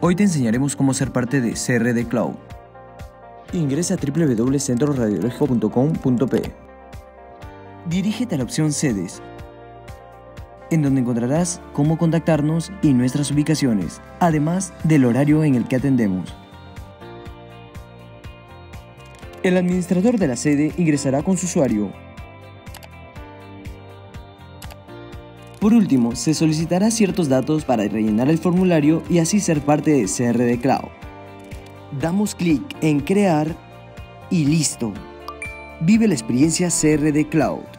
Hoy te enseñaremos cómo ser parte de CRD Cloud. Ingresa a www.centroradiológico.com.pe. Dirígete a la opción Sedes, en donde encontrarás cómo contactarnos y nuestras ubicaciones, además del horario en el que atendemos. El administrador de la sede ingresará con su usuario. Por último, se solicitará ciertos datos para rellenar el formulario y así ser parte de CRD Cloud. Damos clic en Crear y listo. Vive la experiencia CRD Cloud.